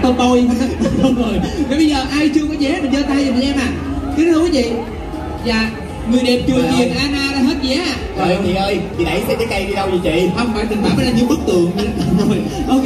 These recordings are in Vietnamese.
tomboy không rồi. Bây giờ ai chưa có vé mình giơ tay giùm em à. Kính thưa quý vị, dạ người đẹp chùa chiền Anna đã hết vé à. Trời chị ơi, chị đẩy xe trái cây đi đâu vậy chị? Không phải tình cảm, phải là những bức tường rồi. Ok.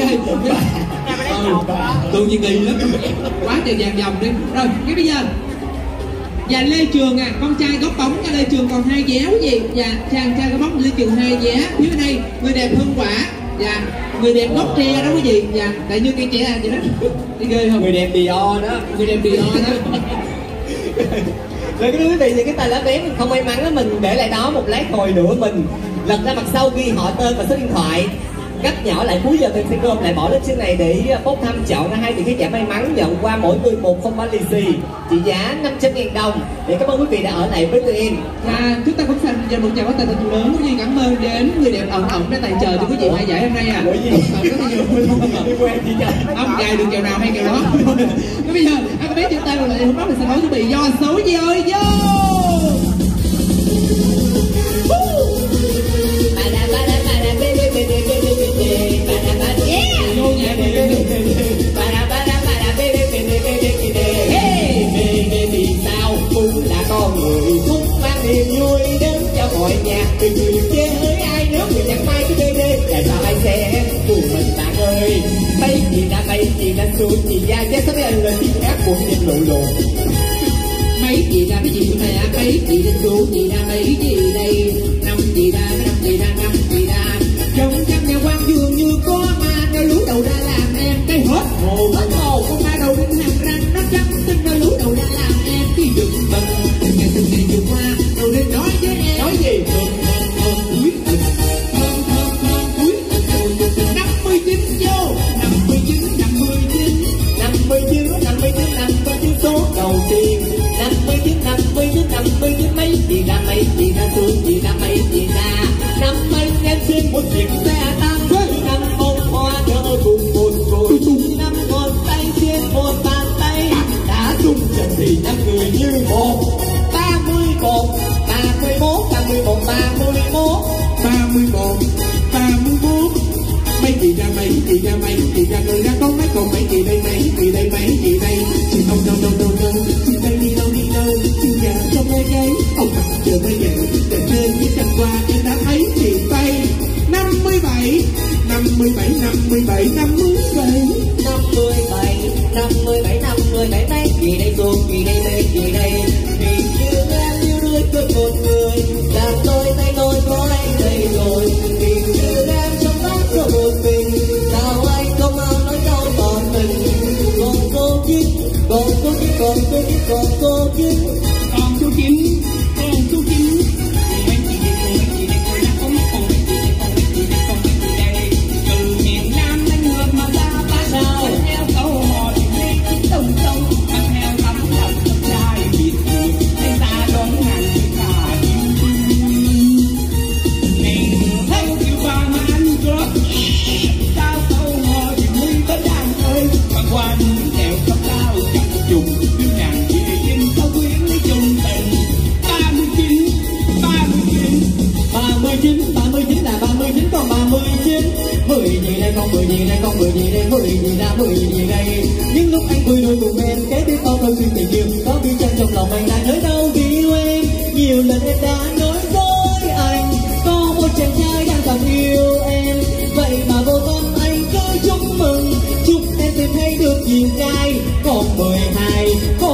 Tường gì kỳ lắm, quá trời vàng vòng đi. Rồi cái bây giờ và Lê Trường à, con trai góc bóng cho Lê Trường còn 2 vé quý vị. Và chàng trai góc bóng Lê Trường 2 vé. Phía bên đây người đẹp Hương Quả. Dạ người đẹp gốc tre đó quý vị. Dạ tại như cây tre vậy đó. Đi ghê không? Người đẹp Dior đó. Người đẹp Dior đó. Rồi quý vị thì cái tài lá vé mình không may mắn đó, mình để lại đó một lát hồi nữa mình lật ra mặt sau ghi họ tên và số điện thoại. Cắt nhỏ lại cuối giờ mình sẽ gom lại bỏ lên trên này để bốc thăm chọn ra 2 vị khán giả may mắn nhận qua mỗi người một phong bao lì xì trị giá 500.000 đồng. Để cảm ơn quý vị đã ở lại với tụi em. Chúng ta cũng dành một chào có tên thật lớn cũng như cảm ơn đến người đẹp ẩn ẩn đã tài trợ cho quý vị hai giải hôm nay à. Không gài được kèo nào hay kèo đó. Cái bây giờ anh có biết chữ tay lại hôm đó thì sân khấu chuẩn bị do số gì ơi vô. Con người phúc mang niềm vui đến cho mọi nhà. Đừng người chê hỡi ai nếu người chẳng may cái đê đê tại sao ai sẽ cùng mình bạn ơi. Bay gì đã xuống thì ra chết sắp lên lên tiếng ác buồn trên lụi lụi. Mấy gì ra cái gì này à, mấy gì đến xuống gì ra mấy gì đây. Năm gì ra năm gì ra. Trong căn nhà quan dường như có ma nó lú đầu ra làm em cái hết hồn hết hồn. Con ma đầu đinh hàng răng nó trắng tinh nó lú đầu ra làm em cái giật mình. Từng ngày vừa qua đầu lên nói với em nói gì thơm cuối thơm 59 vô 59 số đầu tiên 59 mấy gì ra xuống gì ra mấy gì ra. Năm mấy em xin một chiếc xe tăng. Năm bông hoa nở cùng một cội. Năm ngón tay trên một bàn tay đã chung chân thì năm người như một. 31 mấy gì ra người ra con mấy còn mấy gì đây mấy gì đây chị không đâu chị đây đi đâu chị nhà trong nơi gây ông tập chờ mới về để lên những năm qua em đã thấy chị tay 57 mấy gì đây xuống gì đây vì như em như đuôi cơn một người làm tôi tay tôi có anh đây rồi. Vì như em trong mắt có một mình sao anh không mau nói đâu còn mình. Còn cô chín mười gì đây. Những lúc anh vui đôi cùng em kế tiếp bao câu chuyện tình yêu có biết chân trong lòng anh đang nơi đâu vì yêu em. Nhiều lần em đã nói với anh có một chàng trai đang càng yêu em, vậy mà vô tâm anh cứ chúc mừng chúc em tìm thấy được nhiều trai. Còn 12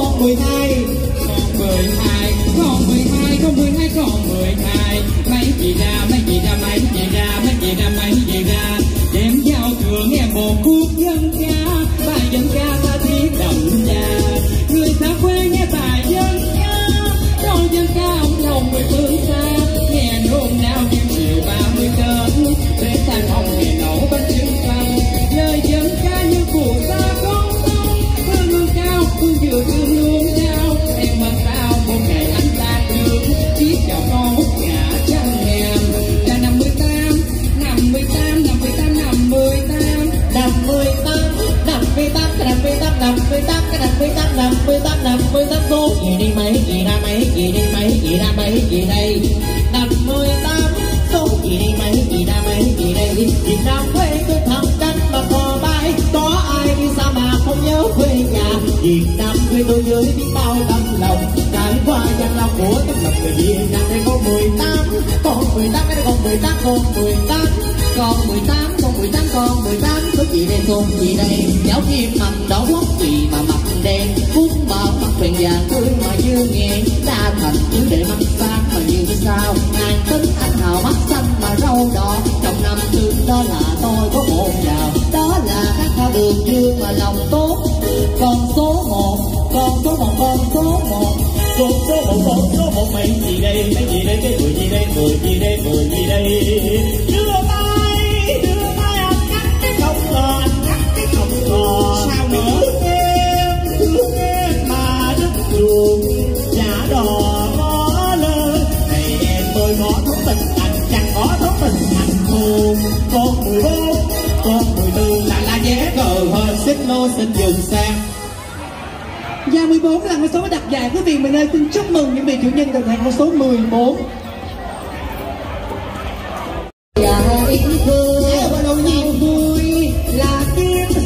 mấy gì ra đem giao thường em một khúc dân ca, bài dân ca ta thiết đậm đà. Người ta quê nghe bài dân ca, đôi dân ca ông lòng người phương xa, nghe nôn nao như chiều 30 cơn để tan hồng ngày nấu bánh trưng canh. Lời dân ca như phù sa con sông, hương hương cao hương dừa hương luôn trao. Em mặc sao một ngày anh ta được chiếc chào con hút ngã trăng ngàn. Là 58 số gì đi mấy gì ra mấy gì đi mấy gì ra mấy gì đây. 58 số gì đi mấy gì ra mấy gì đây. Việt Nam quê tôi thầm canh mà cò bay có ai đi sao mà không nhớ quê nhà. Việt Nam quê tôi với biết bao tấm lòng, trải qua gian lao của tấm lòng người Việt Nam. Đây có 18, còn 18, đây còn 18, còn 18, còn 18, còn 18, còn 18. Có gì đây không gì đây? Giáo kim mầm đỏ quốc gì mà mặt đen, phúc bảo mặt phèn vàng tươi mà như nghẹn. Đa thành cứ để mắt phát mà như sao, ngàn tính anh hào mắt xanh mà râu đỏ. Trong năm trước đó là tôi có một giàu, đó là các con đường dương mà lòng tốt. Con số 1, con số 1, con số 1, con số 1, con số 1. Mấy gì đây, mấy gì đây, cái 10 gì đây, 10 gì đây, 10 gì đây. Đưa tay anh cắt cái không ngờ, anh cắt cái không ngờ. Sao nữa? Thương em mà đất ruộng giả đò ngó lên. Này em ơi ngó thấu tình anh, chẳng ngó thấu tình anh buồn. Con 14, con 14 là vé cờ hơn xích lô xin dừng sang. Và 14 là con số đặt giải. Quý vị mình ơi, xin chúc mừng những vị chủ nhân đồng hành con số 14. Và ý thương bao nhiêu vui là kiếm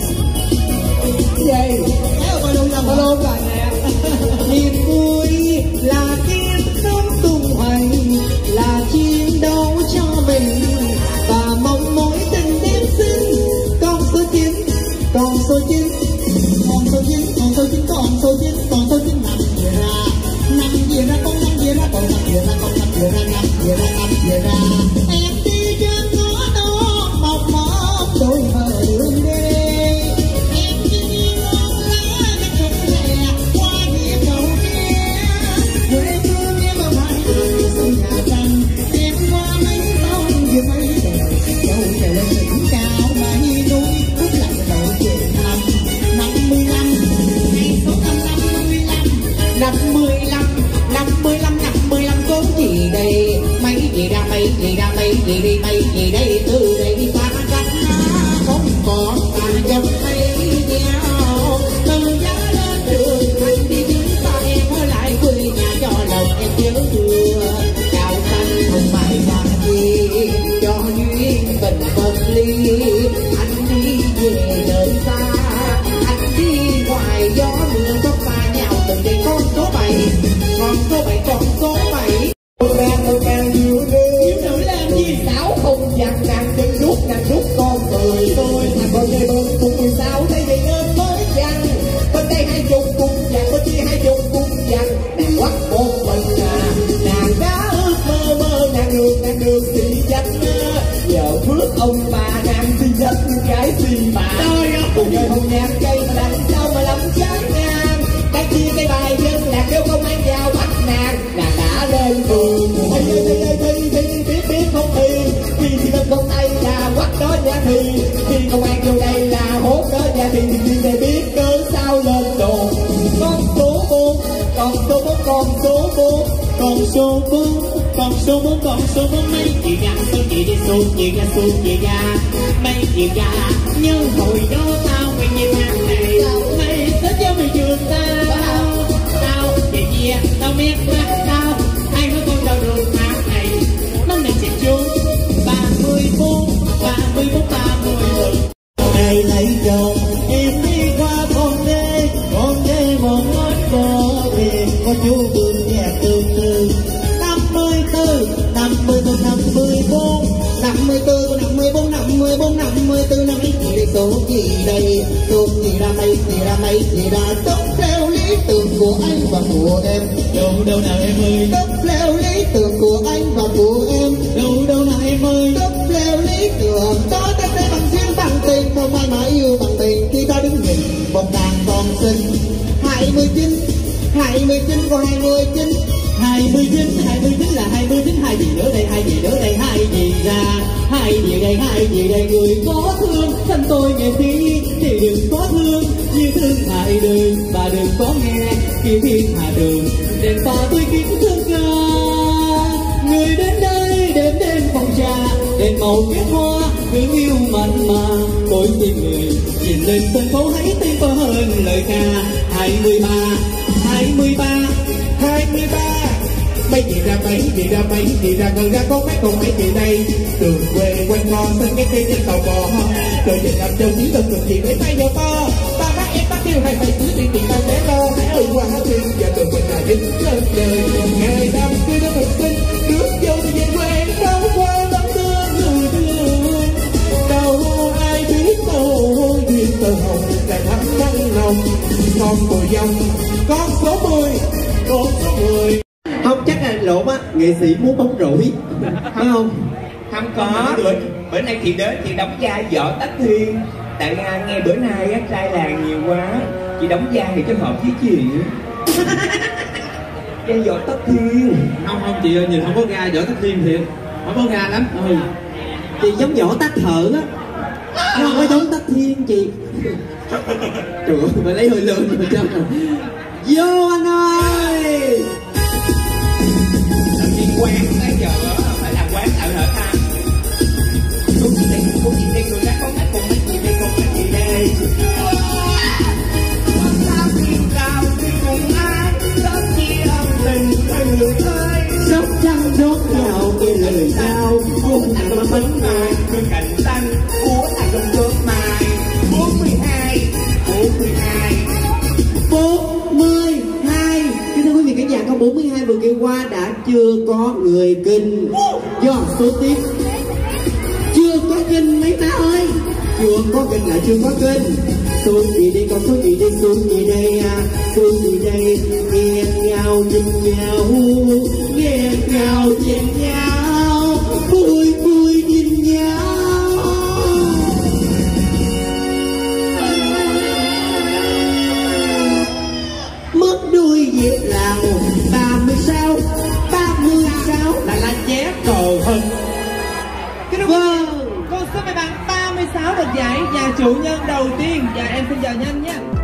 vậy. Bao lâu rồi nè. Niềm vui là kiếm sống tung hoành, là chiến đấu cho mình và mong mỏi tình đêm sinh. Con số 9, con số 9, con số 9, con số 9, con số 9, con số 9. Năm về ra, con năm về ra, con năm về ra, con năm về ra, năm về ra, năm về ra. Em đi trên ngõ đó mọc mọc đôi mờ đường đê. Em đi ngon lá cái trục lè qua hiệp đầu kia. Quê hương em ở ngoài đường sông Nhà Tranh. Em qua mấy sông vừa mấy đèo, dâu trời lên đỉnh cao mấy núi cũng lạnh đầu về năm 55. Ngày số 55, 55, 55, 55 có gì đây? Mấy gì ra, mấy gì ra, mấy gì đi, mấy gì đây? Từ đây đi qua cách không còn ai trong thấy nhau. Từ giá lên đường anh đi đứng ta em ở lại quê nhà cho lòng em nhớ thương. Cao xanh không phải là gì cho duyên tình bất ly. Anh đi về đời xa, anh đi ngoài gió mưa có pha nhau từng đây. Con số 7, con số 7, con số 7. Tôi càng yêu nữ làm gì sáo không dằn nàng rút con người tôi thành con dây bơm cùng 16 thấy vậy nên mới dằn. Bên đây 20 cùng dằn, bên kia 20 cùng dằn. Nàng quắt một mình nàng đã ước mơ nàng được xì dách. Giờ phước ông bà nàng xì dách như cái xì bà. Cùng chơi hồng nhạc cây mà đằng sau mà lắm chán ngang. Cái chia cái bài dân lạc kêu công an vào bắt nàng đã lên phường. Biết không thì bên công tay là quắt đó nha thì khi công an vô đây là hốt đó nha thì để biết cớ sao lên đồn. Con số 4, con số 4, con số 4, con số 4, con số 4, con số 4. Mấy chị ra số chị đi xuống chị ra xuống chị ra. Mấy chị ra nhớ hồi đó tao quen như tháng này. Mày sẽ cho mày trường tao chị chia tao biết mắt tao. Ai nói con đâu được tháng này năm này chị chung 34, 34, 34. Ngày lấy chồng em đi qua con đê một ngót bờ biển có chú vườn nhà từ từ. 54, 54, 54, 54, 54, 54, 54. Năm ít gì đây số gì đây? Số gì ra mấy gì ra mấy gì ra? Tốt theo lý tưởng của anh và của em. Đâu nào em ơi? Tốt theo lý tưởng của anh và của em. Đâu nào em ơi? Tốt theo lý tưởng đó ta sẽ bằng duyên bằng tình, không ai mà yêu bằng tình khi ta đứng nhìn một đàn con xinh. 29, 29 có 29. 29 là 29. Hai gì nữa đây, hai gì nữa đây, hai gì ra, hai gì đây người có thương. Thân tôi nghe tiếng thì đừng có thương như thương hại đường và đừng có nghe khi thiên hạ đường đèn pha tôi kiếm thương ca. Người đến đây đến phòng trà đèn màu kết hoa thương yêu mặn mà tôi tìm người nhìn lên sân khấu hãy tiếng to hơn lời ca. 23, 23, 23. Mấy gì ra mấy gì ra mấy gì ra gần ra có mấy con mấy gì đây. Đường quê quanh co sân cái cây trên tàu bò. Rồi nhìn làm châu chỉ cần gì để tay vào to. Ba bác em bắt con 10 dòng, con số 10, con số 10. Không, chắc là lộn á, nghệ sĩ muốn bóng rủi phải không? Không có, bữa nay thì đến chị đóng vai Võ Tắc Thiên. Tại nghe bữa nay á trai làng nhiều quá, chị đóng vai thì cho hợp với chị. Vai Võ Tắc Thiên. Không chị ơi, nhìn không có ga Võ Tắc Thiên thiệt, không có ga lắm. Chị giống Võ Tắc Thợ á, không có giống Tắc Thiên chị. Trời ơi, phải lấy hơi lớn rồi chứ. Vô anh ơi. Làm gì quán bây giờ phải làm quán ở hở ta. Cô chị đây người đã có cách cùng mấy chị đây, cùng mấy chị đây. Con sao thiên cao thì cùng ai, sớm chia ân tình hai người ơi. Sóc trăng đốt nhau cái lời giao, cùng nàng mà bánh mai bên cạnh xanh của nàng trong chớp mai. 42 Kính thưa quý vị khán giả, câu 42 vừa kêu qua đã chưa có người kinh. Do số tiếp chưa có kinh mấy má ơi, chưa có kinh là chưa có kinh. Xuống gì đây, con xuống gì đây, xuống gì đây à, xuống gì đây. Nghe nhau nhìn nhau, nghe nhau nhìn nhau, vui vui nhìn nhau. Mất đuôi dịp lào 36 là chép cờ hưng. Vâng, Con số may mắn 36 được giải nhà chủ nhân đầu tiên. Dạ em xin chào nhanh nhé.